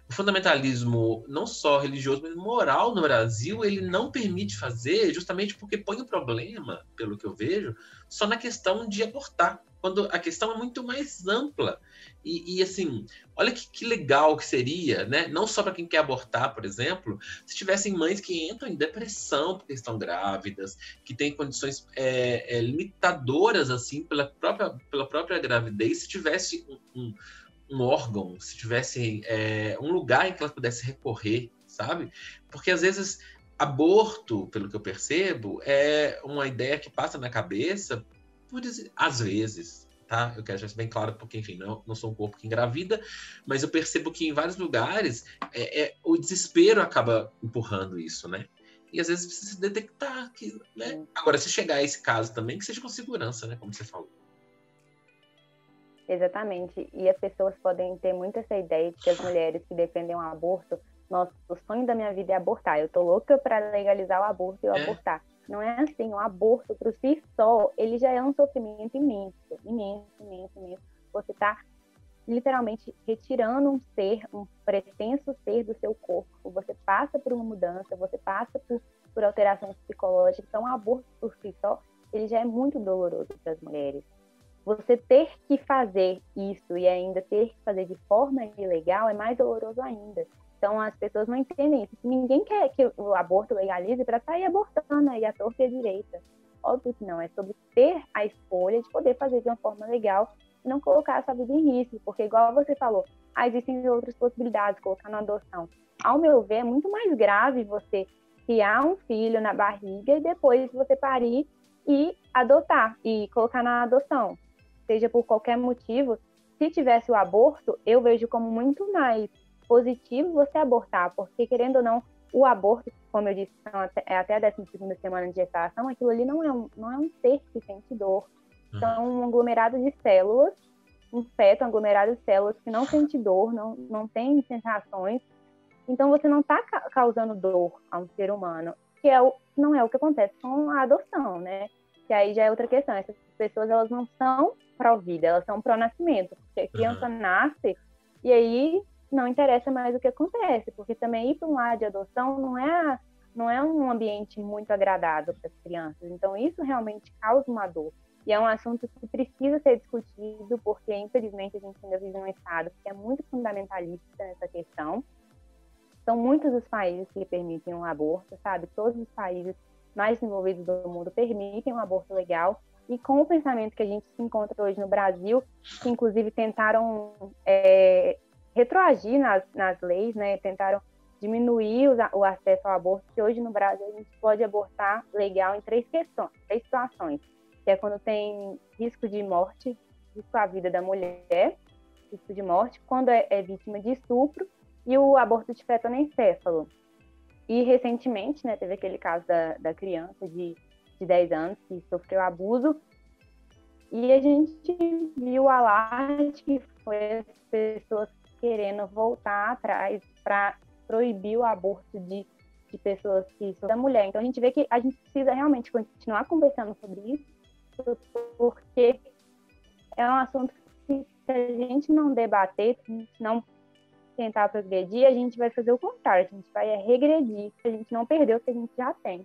S3: o fundamentalismo, não só religioso, mas moral no Brasil, ele não permite fazer, justamente porque põe o problema, pelo que eu vejo, só na questão de abortar, quando a questão é muito mais ampla. E assim, olha que legal que seria, né? Não só para quem quer abortar, por exemplo, se tivessem mães que entram em depressão porque estão grávidas, que têm condições limitadoras, assim, pela própria gravidez, se tivesse um órgão, se tivesse um lugar em que ela pudesse recorrer, sabe? Porque às vezes aborto, pelo que eu percebo, é uma ideia que passa na cabeça, às vezes, tá? Eu quero deixar isso bem claro, porque, enfim, não sou um corpo que engravida, mas eu percebo que em vários lugares o desespero acaba empurrando isso, né? E às vezes precisa se detectar que, né? Agora, se chegar a esse caso também, que seja com segurança, né? Como você falou.
S2: Exatamente. E as pessoas podem ter muito essa ideia de que as mulheres que defendem o aborto, nossa, o sonho da minha vida é abortar. Eu tô louca para legalizar o aborto e eu abortar. Não é assim. O aborto, por si só, ele já é um sofrimento imenso. Imenso, imenso, imenso. Você tá literalmente retirando um ser, um pretenso ser do seu corpo. Você passa por uma mudança, você passa por alterações psicológicas. Então, o aborto, por si só, ele já é muito doloroso para as mulheres. Você ter que fazer isso e ainda ter que fazer de forma ilegal é mais doloroso ainda. Então, as pessoas não entendem isso. Ninguém quer que o aborto legalize para sair abortando aí à torta e à direita. Óbvio que não. É sobre ter a escolha de poder fazer de uma forma legal e não colocar a sua vida em risco. Porque, igual você falou, existem outras possibilidades, colocar na adoção. Ao meu ver, é muito mais grave você criar um filho na barriga e depois você parir e adotar e colocar na adoção. Seja por qualquer motivo, se tivesse o aborto, eu vejo como muito mais positivo você abortar, porque, querendo ou não, o aborto, como eu disse, é até a 12ª semana de gestação, aquilo ali não é um ser que sente dor. Então, um aglomerado de células, um feto, um aglomerado de células que não sente dor, não tem sensações. Então, você não está causando dor a um ser humano, que não é o que acontece com a adoção, né? Que aí já é outra questão. Essas pessoas, elas não são pró-vida, elas são pró-nascimento, porque a criança nasce e aí não interessa mais o que acontece, porque também ir para um lar de adoção não é um ambiente muito agradável para as crianças. Então, isso realmente causa uma dor. E é um assunto que precisa ser discutido, porque, infelizmente, a gente ainda vive num estado que é muito fundamentalista nessa questão. São muitos os países que permitem um aborto, sabe? Todos os países mais desenvolvidos do mundo permitem um aborto legal. E com o pensamento que a gente se encontra hoje no Brasil, que inclusive tentaram retroagir nas leis, né? Tentaram diminuir o acesso ao aborto, que hoje no Brasil a gente pode abortar legal em três situações, que é quando tem risco de morte, risco à vida da mulher, risco de morte, quando é vítima de estupro, e o aborto de feto anencefalo. E recentemente, né, teve aquele caso da criança de 10 anos que sofreu abuso, e a gente viu o alarde que foi as pessoas querendo voltar atrás para proibir o aborto de pessoas que são da mulher. Então a gente vê que a gente precisa realmente continuar conversando sobre isso, porque é um assunto que, se a gente não debater, se a gente não tentar progredir, a gente vai fazer o contrário, a gente vai regredir, a gente não perdeu o que a gente já tem.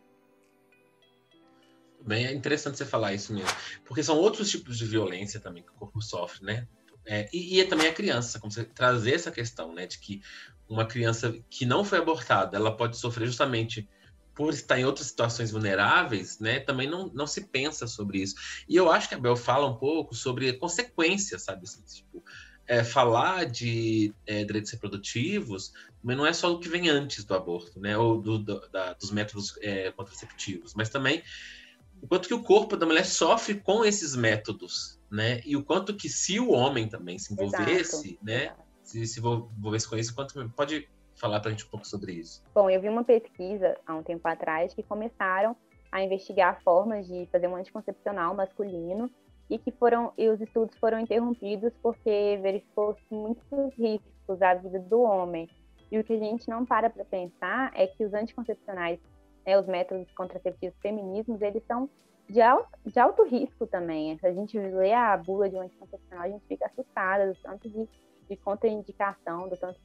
S3: Bem, é interessante você falar isso mesmo, porque são outros tipos de violência também que o corpo sofre, né? E também a criança, como você trazer essa questão, né, de que uma criança que não foi abortada, ela pode sofrer justamente por estar em outras situações vulneráveis, né? Também não se pensa sobre isso. E eu acho que a Bel fala um pouco sobre consequências, sabe? Assim, tipo, falar de direitos reprodutivos, mas não é só o que vem antes do aborto, né? Ou dos métodos contraceptivos, mas também o quanto que o corpo da mulher sofre com esses métodos, né? E o quanto que, se o homem também se envolvesse, exato, né? Exato. Se envolvesse com isso, quanto pode falar para a gente um pouco sobre isso?
S2: Bom, eu vi uma pesquisa há um tempo atrás que começaram a investigar formas de fazer um anticoncepcional masculino e os estudos foram interrompidos porque verificou-se muitos riscos à vida do homem. E o que a gente não para pensar é que os anticoncepcionais, os métodos contraceptivos feminismos, eles são de alto risco também. Se a gente lê a bula de um anticoncepcional, a gente fica assustada do tanto de contraindicação, do tanto de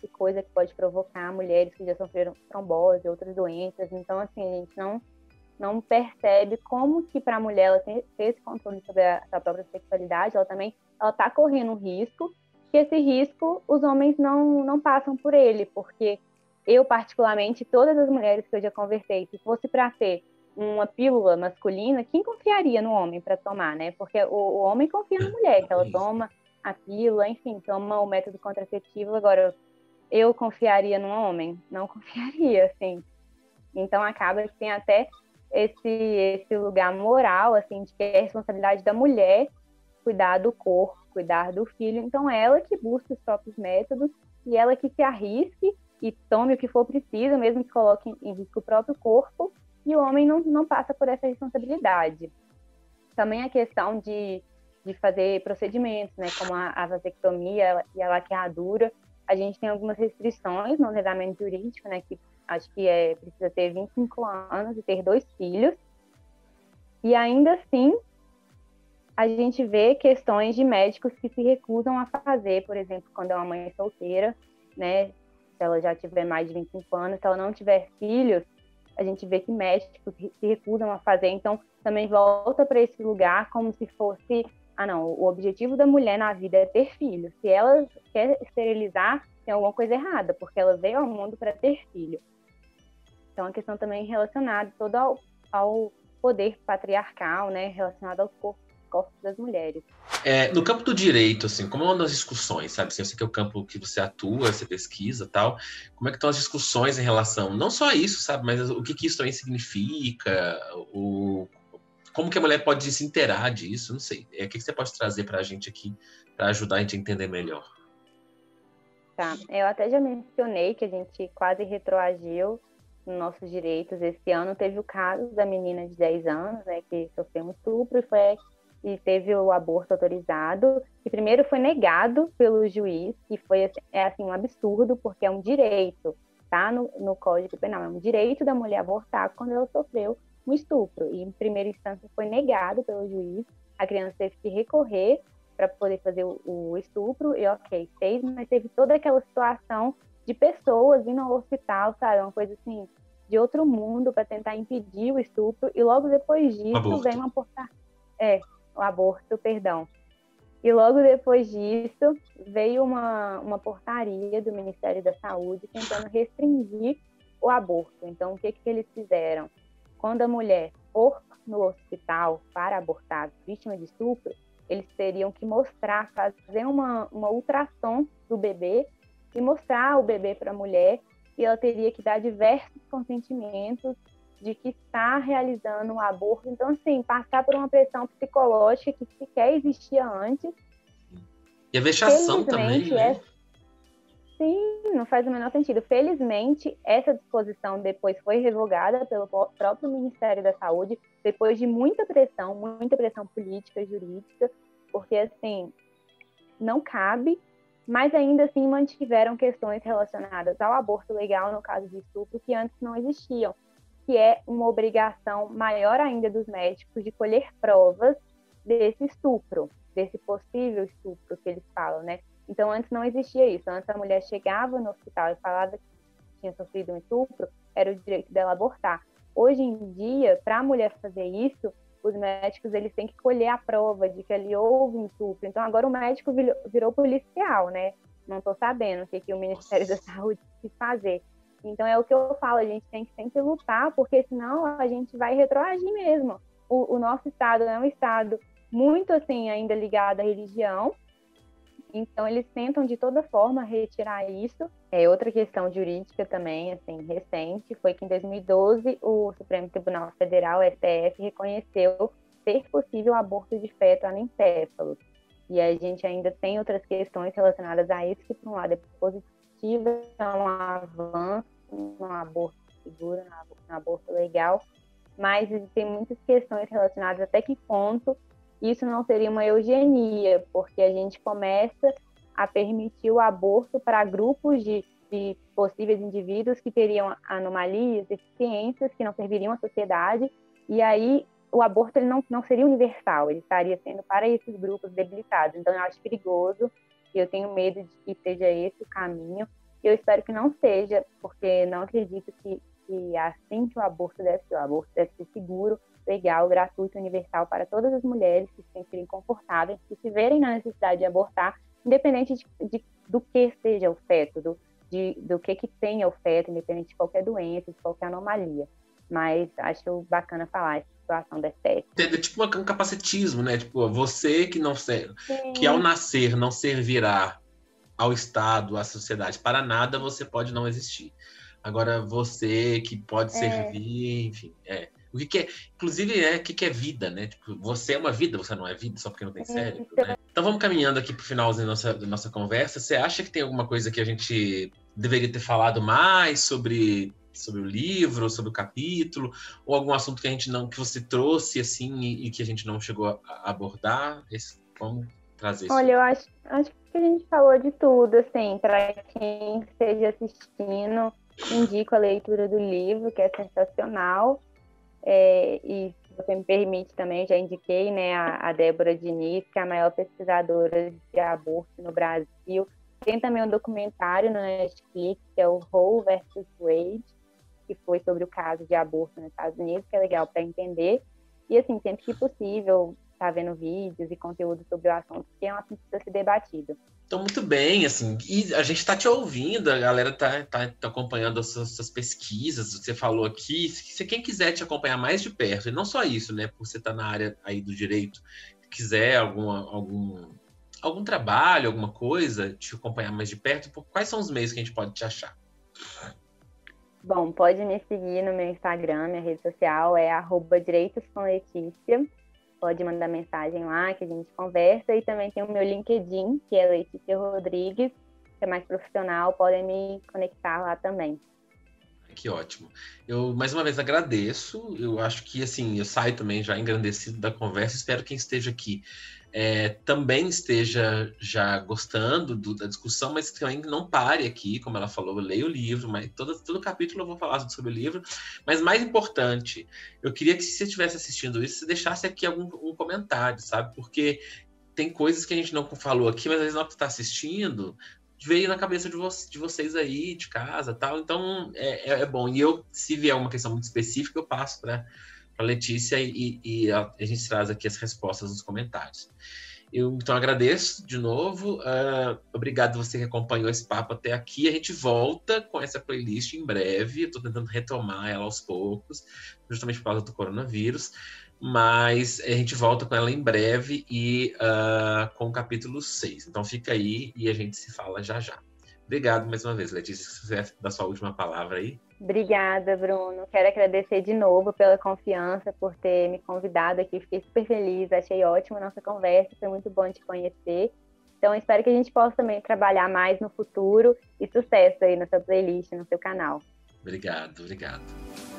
S2: coisa que pode provocar mulheres que já sofreram trombose, outras doenças. Então, assim, a gente não percebe como que para a mulher ela ter esse controle sobre a sua própria sexualidade, ela está correndo um risco, que esse risco os homens não passam por ele, porque eu, particularmente, todas as mulheres que eu já conversei, se fosse para ter uma pílula masculina, quem confiaria no homem para tomar, né? Porque o homem confia na mulher, que ela toma a pílula, enfim, toma o método contraceptivo. Agora, eu confiaria no homem? Não confiaria, assim. Então, acaba que tem até esse lugar moral, assim, de que é a responsabilidade da mulher cuidar do corpo, cuidar do filho. Então, ela que busca os próprios métodos e ela que se arrisque e tome o que for preciso, mesmo que coloque em risco o próprio corpo, e o homem não passa por essa responsabilidade. Também a questão de fazer procedimentos, né, como a vasectomia e a laqueadura, a gente tem algumas restrições no ordenamento jurídico, né, que acho que precisa ter 25 anos e ter 2 filhos, e ainda assim a gente vê questões de médicos que se recusam a fazer, por exemplo, quando é uma mãe solteira, né, se ela já tiver mais de 25 anos, se ela não tiver filhos, a gente vê que médicos se recusam a fazer. Então, também volta para esse lugar como se fosse, não, o objetivo da mulher na vida é ter filhos. Se ela quer esterilizar, tem alguma coisa errada, porque ela veio ao mundo para ter filho. Então, a questão também relacionada toda ao poder patriarcal, né, relacionado aos corpos das mulheres.
S3: No campo do direito, assim, como é uma das discussões, sabe? Assim, eu sei que é o campo que você atua, você pesquisa, tal. Como é que estão as discussões em relação, não só a isso, sabe? Mas o que isso também significa, como que a mulher pode se inteirar disso, não sei. O que você pode trazer para a gente aqui, para ajudar a gente a entender melhor?
S2: Tá, eu até já mencionei que a gente quase retroagiu nos nossos direitos. Esse ano teve o caso da menina de 10 anos, né, que sofreu um estupro e teve o aborto autorizado, que primeiro foi negado pelo juiz, que foi assim, um absurdo, porque é um direito, tá no Código Penal, é um direito da mulher abortar quando ela sofreu um estupro. E em primeira instância foi negado pelo juiz, a criança teve que recorrer para poder fazer o estupro, e ok, fez, mas teve toda aquela situação de pessoas indo ao hospital, sabe, uma coisa assim, de outro mundo, para tentar impedir o estupro, e logo depois disso vem uma portaria. O aborto, perdão. E logo depois disso, veio uma portaria do Ministério da Saúde tentando restringir o aborto. Então, o que eles fizeram? Quando a mulher for no hospital para abortar vítima de estupro, eles teriam que mostrar, fazer uma ultrassom do bebê e mostrar o bebê para a mulher, e ela teria que dar diversos consentimentos de que está realizando um aborto. Então, assim, passar por uma pressão psicológica que sequer existia antes.
S3: E a vexação também, né?
S2: Sim, não faz o menor sentido. Felizmente, essa disposição depois foi revogada pelo próprio Ministério da Saúde, depois de muita pressão política, jurídica, porque, assim, não cabe, mas ainda assim mantiveram questões relacionadas ao aborto legal, no caso de estupro, que antes não existiam, que é uma obrigação maior ainda dos médicos de colher provas desse estupro, desse possível estupro que eles falam, né? Então, antes não existia isso. Antes a mulher chegava no hospital e falava que tinha sofrido um estupro, era o direito dela abortar. Hoje em dia, para a mulher fazer isso, os médicos eles têm que colher a prova de que ali houve um estupro. Então, agora o médico virou policial, né? Não estou sabendo o que o Ministério da Saúde quis fazer. Então, é o que eu falo, a gente tem que sempre lutar, porque senão a gente vai retroagir mesmo. O nosso Estado é um Estado muito, assim, ainda ligado à religião, então eles tentam, de toda forma, retirar isso. Outra questão jurídica também, assim, recente, foi que em 2012 o Supremo Tribunal Federal, STF, reconheceu ser possível o aborto de feto anencefalo. E a gente ainda tem outras questões relacionadas a isso, que por um lado é positiva, é um avanço no aborto seguro, no aborto legal, mas tem muitas questões relacionadas até que ponto isso não seria uma eugenia, porque a gente começa a permitir o aborto para grupos de possíveis indivíduos que teriam anomalias, deficiências, que não serviriam à sociedade, e aí o aborto ele não seria universal, ele estaria sendo para esses grupos debilitados. Então, eu acho perigoso, e eu tenho medo de que seja esse o caminho. E eu espero que não seja, porque não acredito que assim que o aborto deve ser. O aborto deve ser seguro, legal, gratuito, universal para todas as mulheres que se sentirem confortáveis, que se verem na necessidade de abortar, independente do que seja o feto, do que tenha o feto, independente de qualquer doença, de qualquer anomalia. Mas acho bacana falar essa situação da estética.
S3: É tipo um capacitismo, né? Tipo, você que ao nascer não servirá ao Estado, à sociedade, para nada, você pode não existir. Agora, você que pode servir, enfim, O que é, inclusive, o que é vida, né? Tipo, você é uma vida, você não é vida só porque não tem cérebro, né? Então vamos caminhando aqui para o finalzinho da nossa conversa. Você acha que tem alguma coisa que a gente deveria ter falado mais sobre o livro, sobre o capítulo, ou algum assunto que você trouxe assim e que a gente não chegou a abordar? Vamos trazer isso.
S2: Olha, eu acho que a gente falou de tudo, assim, para quem esteja assistindo, indico a leitura do livro, que é sensacional. E se você me permite também, já indiquei, né, a Débora Diniz, que é a maior pesquisadora de aborto no Brasil. Tem também um documentário no Netflix, que é o Roe versus Wade, que foi sobre o caso de aborto nos Estados Unidos, que é legal para entender. E, assim, sempre que possível, tá vendo vídeos e conteúdo sobre o assunto, que é um assunto que precisa ser debatido.
S3: Então, muito bem, assim, e a gente está te ouvindo, a galera tá acompanhando as suas pesquisas, você falou aqui, se quem quiser te acompanhar mais de perto, e não só isso, né, por você estar na área aí do direito, quiser algum trabalho, alguma coisa, te acompanhar mais de perto, quais são os meios que a gente pode te achar?
S2: Bom, pode me seguir no meu Instagram, minha rede social é @direitoscomletícia. Pode mandar mensagem lá que a gente conversa. E também tem o meu LinkedIn, que é Letícia Rodrigues, que é mais profissional. Podem me conectar lá também.
S3: Que ótimo. Eu, mais uma vez, agradeço. Eu acho que, assim, eu saio também já engrandecido da conversa. Espero que quem esteja aqui também esteja já gostando da discussão, mas também não pare aqui, como ela falou, eu leio o livro, mas todo capítulo eu vou falar sobre o livro. Mas mais importante, eu queria que, se você estivesse assistindo isso, você deixasse aqui um comentário, sabe? Porque tem coisas que a gente não falou aqui, mas às vezes na hora que você está assistindo, veio na cabeça de vocês aí, de casa, tal. Então, é bom. E se vier uma questão muito específica, eu passo para Letícia e a gente traz aqui as respostas nos comentários. Eu, então, agradeço de novo. Obrigado você que acompanhou esse papo até aqui. A gente volta com essa playlist em breve. Eu estou tentando retomar ela aos poucos, justamente por causa do coronavírus. Mas a gente volta com ela em breve e com o capítulo 6. Então fica aí e a gente se fala já já. Obrigado mais uma vez, Letícia, se você quiser dar sua última palavra aí.
S2: Obrigada, Bruno. Quero agradecer de novo pela confiança, por ter me convidado aqui. Fiquei super feliz, achei ótima a nossa conversa, foi muito bom te conhecer. Então, espero que a gente possa também trabalhar mais no futuro e sucesso aí na sua playlist, no seu canal.
S3: Obrigado.